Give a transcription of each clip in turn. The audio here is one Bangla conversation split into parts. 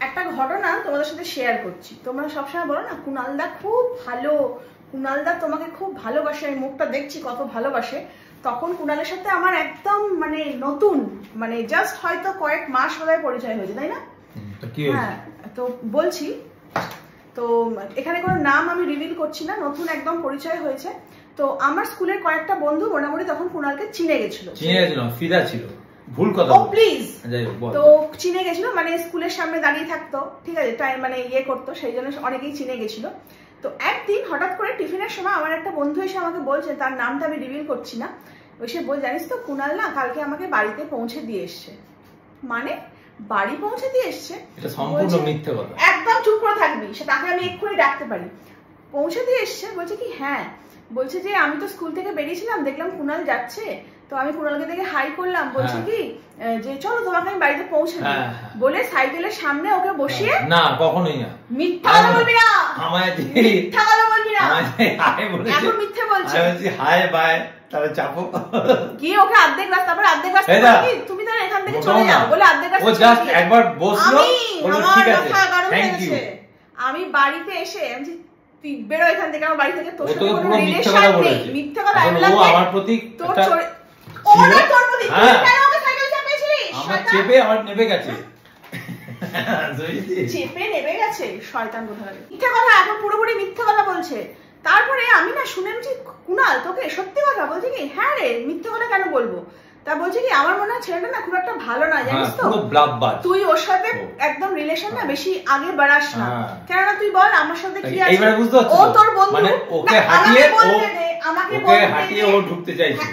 একটা ঘটনা তোমাদের সাথে শেয়ার করছি। তোমরা সবসময় বলো না কুণালদা খুব ভালো, কুণালদা তোমাকে খুব ভালোবাসে, আমি মুখটা দেখছি কত ভালোবাসে। তখন কুণালের সাথে আমার একদম মানে নতুন, মানে জাস্ট হয়তো কয়েক মাস হয়ে পরিচয় হয়েছে, তাই না? হ্যাঁ, তো বলছি তো এখানে কোনো নাম আমি রিভিল করছি না, নতুন একদম পরিচয় হয়েছে। তো আমার স্কুলের কয়েকটা বন্ধু মোটামুটি তখন কুণালকে চিনে গেছিল, ফিদা ছিল, ভুল কথা, ও প্লিজ। তো চিনে গেছিল, মানে স্কুলের সামনে দাঁড়িয়ে থাকতো, ঠিক আছে, টাইম মানে ইয়ে করতো, সেই জন্য অনেকেই চিনে গেছিল। তো একদিন হঠাৎ করে টিফিনের সময় আমার একটা বন্ধু এসে আমাকে বলছে, তার নামটা আমি রিভিল করছি না, সে বল জানিস তো কুণাল না কালকে আমাকে বাড়িতে পৌঁছে দিয়ে এসছে। মানে বাড়ি পৌঁছে দিয়ে এসছে? এটা সম্পূর্ণ মিথ্যে কথা। একদম চুপ করে থাকবি, সে তাকে আমি এক্ষুনি ডাকতে পারি। পৌঁছে দিয়ে এসছে, বলছে কি হ্যাঁ, বলছে যে আমি তো স্কুল থেকে বেরিয়েছিলাম, দেখলাম কুণাল যাচ্ছে, তো আমি কুণালকে দেখে হাই করলাম, বলছে কি যে চলো তোমাকে আমি বাড়িতে পৌঁছে দিই, বলে সাইকেলের সামনে ওকে বসিয়ে। না কখনোই না, মিথ্যা কথা বলবি না, মিথ্যা কথা বলবি না, এখন মিথ্যে বলছে। হাই বাই, তাহলে চাপো গিয়ে ওকে অর্ধেক রাস্তা, তারপর অর্ধেক রাস্তা তুমি তাহলে এখান থেকে চলে যাও বলে অর্ধেক রাস্তা ও জাস্ট একবার বসলো, বলল ঠিক আছে থ্যাংক ইউ। আমি বাড়িতে এসে আমি তুই বেরো এখান থেকে, আমার বাড়ি থেকে, তোর সাথে কোনো রিলেশন নেই। মিথ্যা কথা ও আমার প্রতি তোর ওরা তোর প্রতি তুই কেন ওকে সাইকেল চাপিয়েছিলিস? আমার চেপে আমার নেবে গেছে, চেপে নেবে গেছে, শয়তান কোথাকার। মিথ্যা কথা, এখন পুরোপুরি মিথ্যা কথা বলছে। তারপরে আমি না শুনেছি কুণাল তোকে সত্যি কথা বলছে কি, হ্যাঁ রে মিথ্যা কথা কেন বলবো, তা বলছে কি আমার মনে হয় ছেলেটা না খুব একটা ভালো না, জানিস তো, তুই ওর সাথে একদম রিলেশন না বেশি আগে বাড়াস না, কেননা তুই বল আমার সাথে কি আছে, ও তোর বন্ধু, মানে ওকে হাঁটিয়ে আমাকে হাঁটিয়ে ও ঢুকতে চাইছে,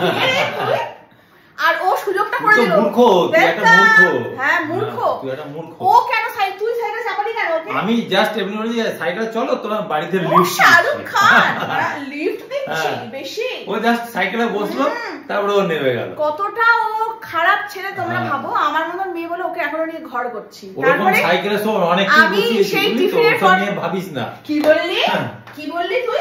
আর ও সুযোগটা করে দিল। মূর্খ, তুই একটা মূর্খ। হ্যাঁ মূর্খ, তুই একটা মূর্খ। ও কেন তুই সাইকেল চাপালি কেন ওকে? আমি জাস্ট এমনি বলি যে সাইকেল চলো তোমার বাড়িতে লিফট, শাহরুখ খান লিফট দিচ্ছি বেশি, ও জাস্ট সাইকেলে বসলো, তারপরে ও নেমে গেল। কতটা ও খারাপ ছেলে তোমরা ভাবো, আমার মতন মেয়ে বলে ওকে এখনো নিয়ে ঘর করছি। তারপরে সাইকেলে সব অনেক কিছু বসিয়েছি, তো নিয়ে ভাবিস না। কি বললি, কি বললি তুই?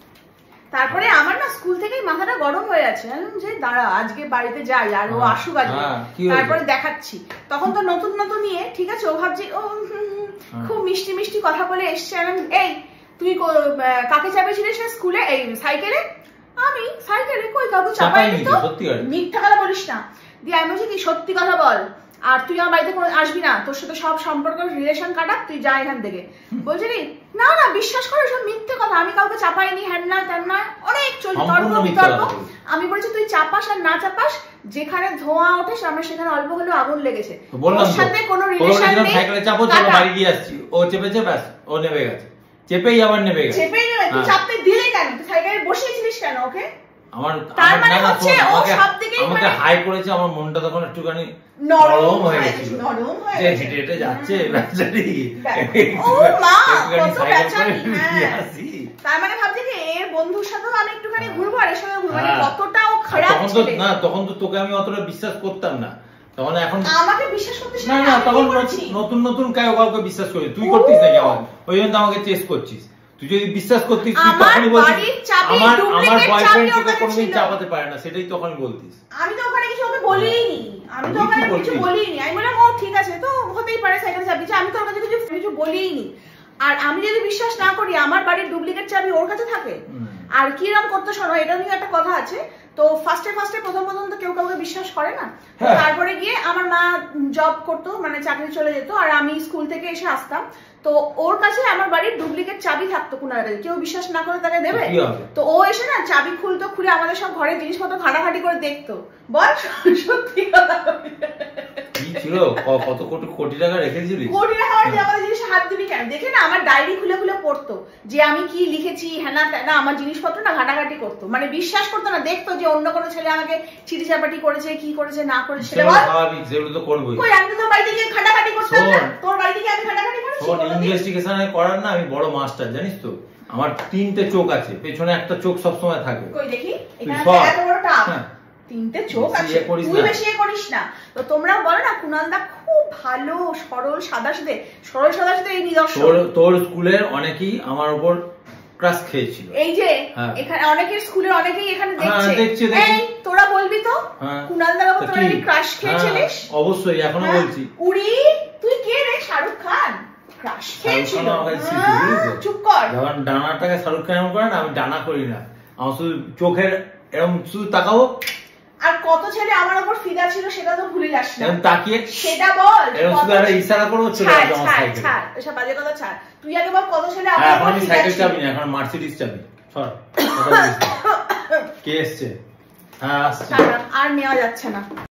তারপরে আমার না স্কুল থেকেই মাথাটা গরম হয়ে আছে, যে দাঁড়া আজকে বাড়িতে যাই আর ও আসুক আজকে, তারপরে দেখাচ্ছি। তখন তো নতুন নতুন নিয়ে, ঠিক আছে, ও ভাবছি ও খুব মিষ্টি মিষ্টি কথা বলে এসছে। এই তুই কাকে চাপিয়েছিলিস স্কুলে, এই সাইকেলে? আমি সাইকেলে কই কাউকে চাপাইনি তো, মিথ্যা কথা বলিস না। দিয়ে আমি বলছি কি সত্যি কথা বল, আর তুই আমার বাড়িতে কোনো আসবি না, তোর সাথে সব সম্পর্ক রিলেশন কাটা, তুই যা এখান থেকে। বলছে কি না না বিশ্বাস করো সব মিথ্যে কথা, আমি কাউকে চাপাইনি, হ্যান না তেন নয়, অনেক চলছে তর্ক বিতর্ক। আমি বলছি তুই চাপাস আর না চাপাস, যেখানে ধোঁয়া ওঠে আমরা সেখানে অল্প হলেও আগুন লেগেছে, ওর সাথে কোনো রিলেশন নেই। সাইকেলে চাপো চলো বাড়ি দিয়ে আসছি, ও চেপেছে ব্যাস ও নেমে গেছে, চেপেই আবার নেমে গেছে। চেপেই নেবে, তুই চাপতে দিলে কেন? তুই সাইকেলে বসিয়েছিলিস কেন ওকে? আমার তার মানে হচ্ছে ও সব দিকেই আমাকে হাই করেছে, আমার মনটা তখন একটুখানি নরম হয়ে গেছিল, যে হেঁটে হেঁটে যাচ্ছে বেচারি, ও মা কত বেচারি। তার মানে ভাবছি কি এর বন্ধুর সাথেও আমি একটুখানি ঘুরবো আর এর সাথে ঘুরবো, মানে কতটা ও খারাপ ছেলে। না তখন তো তোকে আমি অতটা বিশ্বাস করতাম না, তখন এখন আমাকে বিশ্বাস করতিস না? না তখন নতুন নতুন কাউকে বিশ্বাস করি, তুই করতিস নাকি আমার, ওই জন্য আমাকে চেস করছিস। তুই যদি বিশ্বাস করতিস তুই তখনই বলতিস আমার বয়ফ্রেন্ড তোকে কোনোদিন চাপাতে পারে না, সেটাই তখন বলতিস। আমি তো ওখানে কিছু ওকে বলিনি, আমি তো ওখানে কিছু বলিনি। আমি বললাম ও ঠিক আছে তো হতেই পারে সাইকেল চাপিয়েছে, আমি তো ওর কাছে কিছু বলিনি। আর আমি যদি বিশ্বাস না করি আমার বাড়ির ডুপ্লিকেট চাবি ওর কাছে থাকে, আর কিরকম করতে শোনো, এটা নিয়ে একটা কথা আছে। তো ফার্স্টে প্রথম তো কেউ কাউকে বিশ্বাস করে না। তারপরে গিয়ে আমার মা জব করতো, মানে চাকরি চলে যেত, আর আমি স্কুল থেকে এসে আসতাম, তো ওর কাছে আমার বাড়ির ডুপ্লিকেট চাবি থাকতো কুণালের কাছে, কেউ বিশ্বাস না করে তাকে দেবে? তো ও এসে না চাবি খুলতো, খুলে আমাদের সব ঘরের জিনিসপত্র ঘাটাঘাটি করে দেখতো। বল সত্যি কথা কি ছিল, কত কোটি টাকা রেখেছিলি? কোটি টাকা আমাদের জিনিস হাত দিবি কেন? দেখে না আমার ডায়েরি খুলে খুলে পড়তো যে আমি কি লিখেছি, হ্যাঁ না আমার জিনিসপত্র না ঘাটাঘাটি করতো, মানে বিশ্বাস করতো না, দেখতো যে অন্য কোনো ছেলে আমাকে চিঠি চাপাটি করেছে, কি করেছে না করেছে সেটা বল। স্বাভাবিক, যেগুলো তো করবই। কই আমি তো তোর বাড়িতে গিয়ে ঘাটাঘাটি করতাম না, তোর বাড়িতে গিয়ে আমি ঘাটাঘাটি করেছি? ইনভেস্টিগেশন করার না আমি বড় মাস্টার, জানিস তো, আমার 3টে চোখ আছে, পেছনে একটা চোখ সবসময় থাকে। কই দেখি এখানে এত বড় টাক, 3টে চোখ আছে, তুই বেশি করিস না। তো তোমরা বলো না কুণালদা খুব ভালো, সরল সাদাসিধে এই নিদর্শন। তোর স্কুলের অনেকেই আমার উপর ক্রাশ খেয়েছিল, এই যে এখানে অনেকের স্কুলে অনেকেই এখানে দেখছে, এই তোরা বলবি তো কুণালদার উপর তোরা কি ক্রাশ খেয়েছিলিস? অবশ্যই এখনো বলছি। উড়ি তুই কে রে, শাহরুখ খান? ক্রাশ খেয়েছিল। চুপ কর। যখন ডানাটাকে শাহরুখ খান এমন করে না, আমি ডানা করি না, আমার শুধু চোখের এরকম শুধু তাকাবো। আর কত ছেলে আমার উপর ফিদা ছিল সেটা তো ভুলে যাস না। এরকম তাকিয়ে সেটা বল। এরকম শুধু একটা ইশারা করবো চলে আসবে আমার সাইকেল। ছাড় এসব বাজে কথা ছাড়। তুই আগে বল কত ছেলে আমার উপর ফিদা ছিল। এখন আমি সাইকেল চাবি না, এখন মার্সিডিজ চাবি। সর। কে এসছে? হ্যাঁ আসছে। আর নেওয়া যাচ্ছে না।